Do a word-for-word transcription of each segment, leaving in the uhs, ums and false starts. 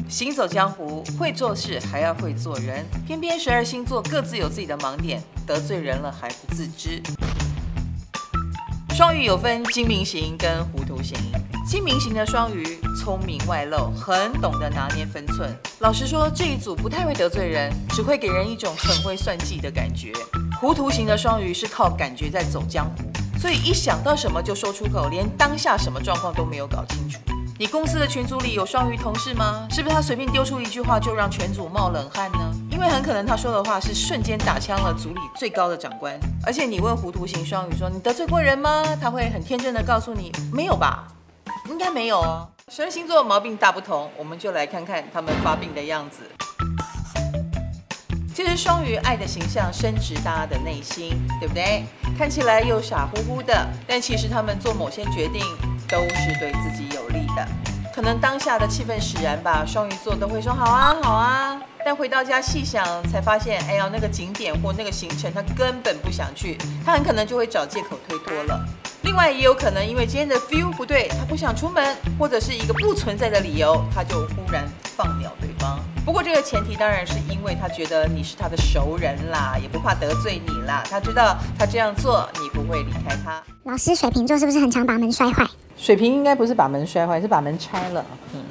行走江湖，会做事还要会做人，偏偏十二星座各自有自己的盲点，得罪人了还不自知。双鱼有分精明型跟糊涂型。精明型的双鱼聪明外露，很懂得拿捏分寸。老实说，这一组不太会得罪人，只会给人一种很会算计的感觉。糊涂型的双鱼是靠感觉在走江湖，所以一想到什么就说出口，连当下什么状况都没有搞清楚。你公司的群组里有双鱼同事吗？是不是他随便丢出一句话就让全组冒冷汗呢？因为很可能他说的话是瞬间打枪了组里最高的长官。而且你问糊涂型双鱼说你得罪过人吗？他会很天真的告诉你没有吧，应该没有哦。十二星座毛病大不同，我们就来看看他们发病的样子。其实双鱼爱的形象深植大家的内心，对不对？看起来又傻乎乎的，但其实他们做某些决定都是对自己有利的。可能当下的气氛使然吧，双鱼座都会说好啊好啊，但回到家细想才发现，哎呀，那个景点或那个行程他根本不想去，他很可能就会找借口推脱了。另外也有可能因为今天的 feel 不对，他不想出门，或者是一个不存在的理由，他就忽然放鸟对方。不过这个前提当然是因为他觉得你是他的熟人啦，也不怕得罪你啦。他知道他这样做你不会离开他。 老师，水瓶座是不是很常把门摔坏？ 水瓶应该不是把门摔坏，是把门拆了。嗯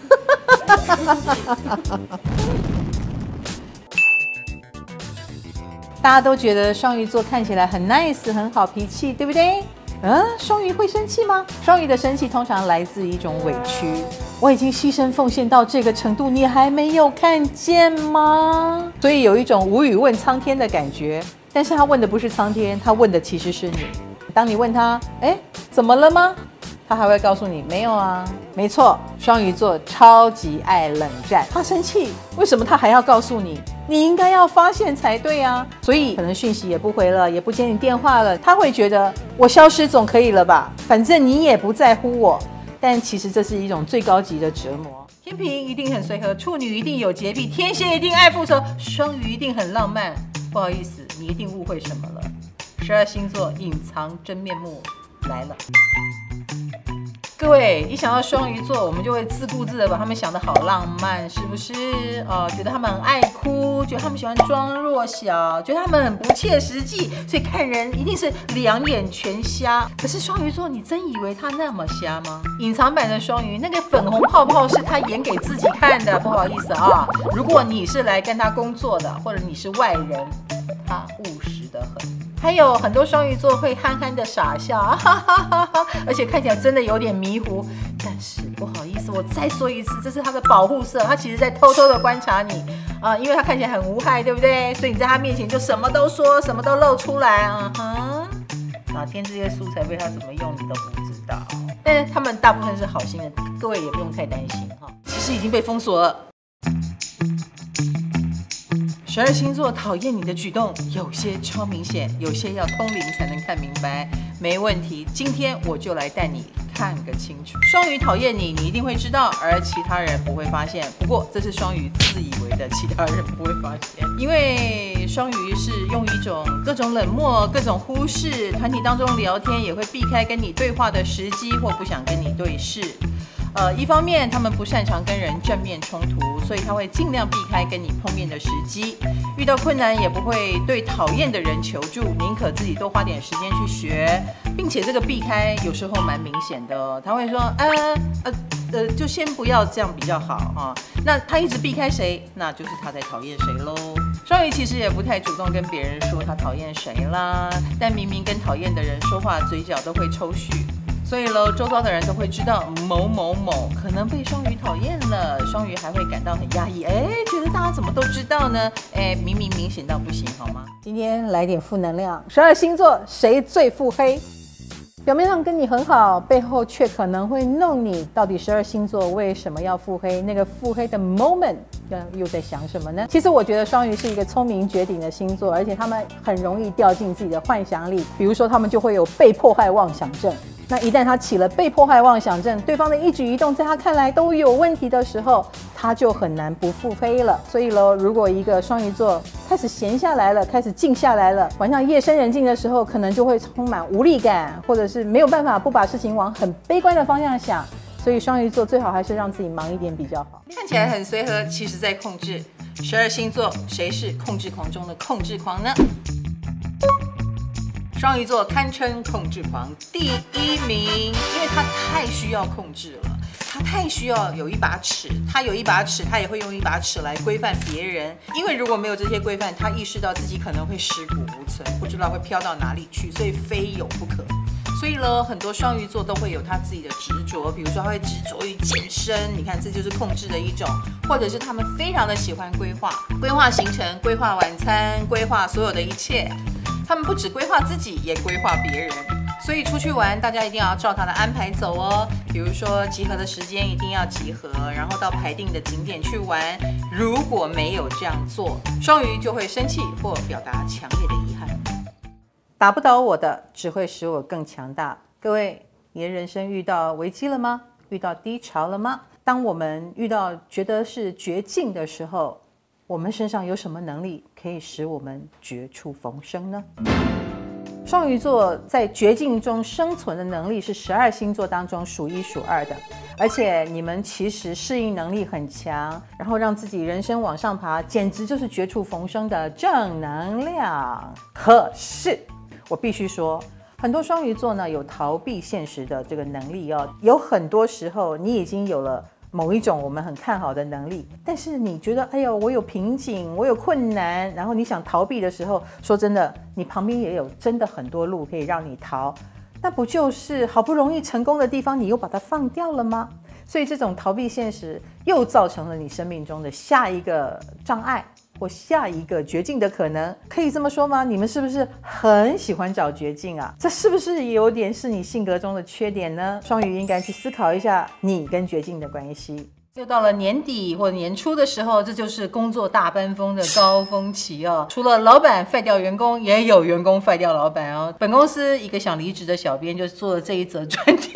大家都觉得双鱼座看起来很 nice 很好脾气，对不对？嗯，双鱼会生气吗？双鱼的生气通常来自一种委屈，我已经牺牲奉献到这个程度，你还没有看见吗？所以有一种无语问苍天的感觉。但是他问的不是苍天，他问的其实是你。当你问他，哎，怎么了吗？他还会告诉你没有啊。没错，双鱼座超级爱冷战，他生气，为什么他还要告诉你？你应该要发现才对啊。所以可能讯息也不回了，也不接你电话了，他会觉得我消失总可以了吧，反正你也不在乎我。但其实这是一种最高级的折磨。天秤一定很随和，处女一定有洁癖，天蝎一定爱复仇，双鱼一定很浪漫。不好意思，你一定误会什么了。十二星座隐藏真面目来了。各位，一想到双鱼座，我们就会自顾自的把他们想得好浪漫，是不是？呃，觉得他们很爱哭，觉得他们喜欢装弱小，觉得他们很不切实际，所以看人一定是两眼全瞎。可是双鱼座，你真以为他那么瞎吗？隐藏版的双鱼，那个粉红泡泡是他演给自己看的，不好意思啊。如果你是来跟他工作的，或者你是外人，他务实得很。还有很多双鱼座会憨憨的傻笑，哈哈哈哈，而且看起来真的有点迷糊。但是不好意思，我再说一次，这是他的保护色，他其实在偷偷的观察你啊、呃，因为他看起来很无害，对不对？所以你在他面前就什么都说，什么都露出来，嗯哼。哪天这些素材被他怎么用，你都不知道。但是他们大部分是好心的，各位也不用太担心哈。其实已经被封锁了。十二星座讨厌你的举动，有些超明显，有些要通灵才能看明白。没问题，今天我就来带你看个清楚。双鱼讨厌你，你一定会知道，而其他人不会发现。不过这是双鱼自以为的，其他人不会发现。因为双鱼是用一种各种冷漠、各种忽视，团体当中聊天也会避开跟你对话的时机，或不想跟你对视。呃，一方面他们不擅长跟人正面冲突，所以他会尽量避开跟你碰面的时机。遇到困难也不会对讨厌的人求助，宁可自己多花点时间去学，并且这个避开有时候蛮明显的哦。他会说，呃呃呃，就先不要这样比较好啊。那他一直避开谁，那就是他在讨厌谁喽。双鱼其实也不太主动跟别人说他讨厌谁啦，但明明跟讨厌的人说话，嘴角都会抽搐。所以喽，周遭的人都会知道某某某可能被双鱼讨厌了，双鱼还会感到很压抑，哎，觉得大家怎么都知道呢？哎，明明明显到不行，好吗？今天来点负能量，十二星座谁最腹黑？表面上跟你很好，背后却可能会弄你。到底十二星座为什么要腹黑？那个腹黑的 moment 又在想什么呢？其实我觉得双鱼是一个聪明绝顶的星座，而且他们很容易掉进自己的幻想里，比如说他们就会有被迫害妄想症。那一旦他起了被迫害妄想症，对方的一举一动在他看来都有问题的时候，他就很难不腹黑了。所以咯，如果一个双鱼座开始闲下来了，开始静下来了，晚上夜深人静的时候，可能就会充满无力感，或者是没有办法不把事情往很悲观的方向想。 所以双鱼座最好还是让自己忙一点比较好。看起来很随和，其实在控制。十二星座谁是控制狂中的控制狂呢？双鱼座堪称控制狂第一名，因为他太需要控制了。他太需要有一把尺，他有一把尺，他也会用一把尺来规范别人。因为如果没有这些规范，他意识到自己可能会尸骨无存，不知道会飘到哪里去，所以非有不可。所以呢，很多双鱼座都会有他自己的执着，比如说他会执着于健身，你看这就是控制的一种，或者是他们非常的喜欢规划，规划行程，规划晚餐，规划所有的一切。他们不只规划自己，也规划别人。所以出去玩，大家一定要照他的安排走哦。比如说集合的时间一定要集合，然后到排定的景点去玩。如果没有这样做，双鱼就会生气或表达强烈的遗憾。打不倒我的，只会使我更强大。各位，你的人生遇到危机了吗？遇到低潮了吗？当我们遇到觉得是绝境的时候，我们身上有什么能力可以使我们绝处逢生呢？双鱼座在绝境中生存的能力是十二星座当中数一数二的，而且你们其实适应能力很强，然后让自己人生往上爬，简直就是绝处逢生的正能量。可是我必须说，很多双鱼座呢有逃避现实的这个能力哦，有很多时候你已经有了某一种我们很看好的能力，但是你觉得哎呦我有瓶颈，我有困难，然后你想逃避的时候，说真的，你旁边也有真的很多路可以让你逃，那不就是好不容易成功的地方，你又把它放掉了吗？所以这种逃避现实又造成了你生命中的下一个障碍或下一个绝境的可能，可以这么说吗？你们是不是很喜欢找绝境啊？这是不是有点是你性格中的缺点呢？双鱼应该去思考一下你跟绝境的关系。又到了年底或年初的时候，这就是工作大班风的高峰期哦。除了老板废掉员工，也有员工废掉老板哦。本公司一个想离职的小编就做了这一则专题。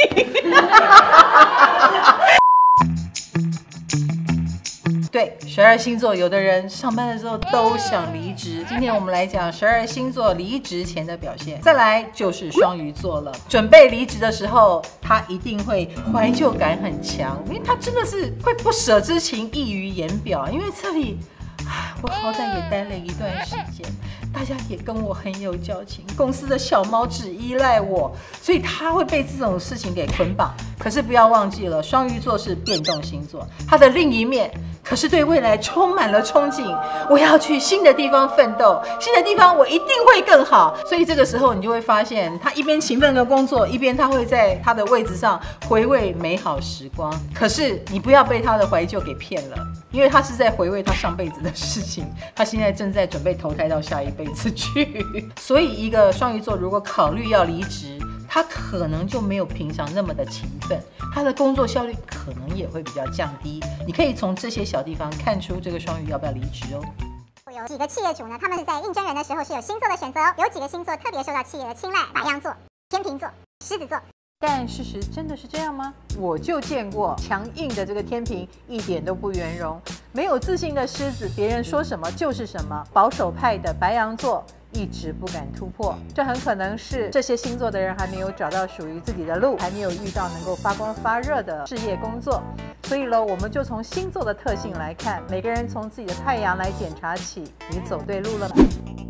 对，十二星座有的人上班的时候都想离职。今天我们来讲十二星座离职前的表现。再来就是双鱼座了，准备离职的时候，他一定会怀旧感很强，因为他真的是会不舍之情溢于言表。因为这里，我好歹也待了一段时间，大家也跟我很有交情，公司的小猫只依赖我，所以他会被这种事情给捆绑。可是不要忘记了，双鱼座是变动星座，他的另一面可是对未来充满了憧憬，我要去新的地方奋斗，新的地方我一定会更好。所以这个时候你就会发现，他一边勤奋的工作，一边他会在他的位置上回味美好时光。可是你不要被他的怀旧给骗了，因为他是在回味他上辈子的事情，他现在正在准备投胎到下一辈子去。所以一个双鱼座如果考虑要离职，他可能就没有平常那么的勤奋，他的工作效率可能也会比较降低。你可以从这些小地方看出这个双鱼要不要离职哦。 有几个企业主呢，他们是在应征人的时候是有星座的选择哦，有几个星座特别受到企业的青睐，白羊座、天秤座、狮子座。 但事实真的是这样吗？我就见过强硬的这个天秤一点都不圆融，没有自信的狮子，别人说什么就是什么，保守派的白羊座一直不敢突破，这很可能是这些星座的人还没有找到属于自己的路，还没有遇到能够发光发热的事业工作。所以呢，我们就从星座的特性来看，每个人从自己的太阳来检查起，你走对路了吗？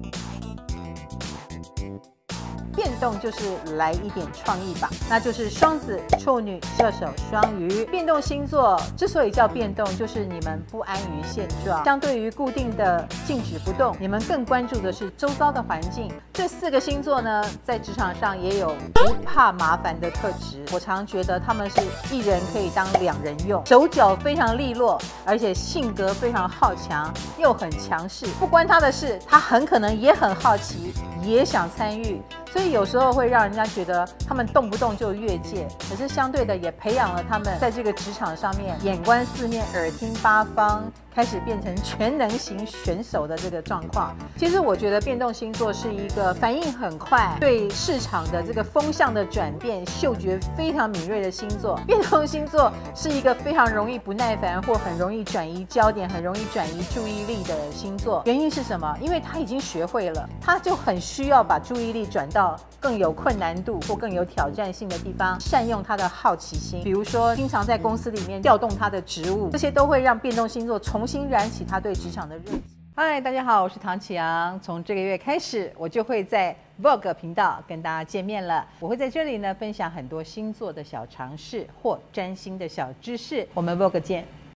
变动就是来一点创意吧，那就是双子、处女、射手、双鱼。变动星座之所以叫变动，就是你们不安于现状，相对于固定的静止不动，你们更关注的是周遭的环境。这四个星座呢，在职场上也有不怕麻烦的特质。我常觉得他们是一人可以当两人用，手脚非常利落，而且性格非常好强，又很强势。不关他的事，他很可能也很好奇，也想参与。所以有时候会让人家觉得他们动不动就越界，可是相对的也培养了他们在这个职场上面眼观四面、耳听八方，开始变成全能型选手的这个状况。其实我觉得变动星座是一个反应很快，对市场的这个风向的转变嗅觉非常敏锐的星座。变动星座是一个非常容易不耐烦或很容易转移焦点、很容易转移注意力的星座。原因是什么？因为他已经学会了，他就很需需要把注意力转到更有困难度或更有挑战性的地方，善用他的好奇心，比如说经常在公司里面调动他的职务，这些都会让变动星座重新燃起他对职场的热情。嗨，大家好，我是唐启阳。从这个月开始，我就会在 Vogue 频道跟大家见面了。我会在这里呢分享很多星座的小常识或占星的小知识。我们 Vogue 见。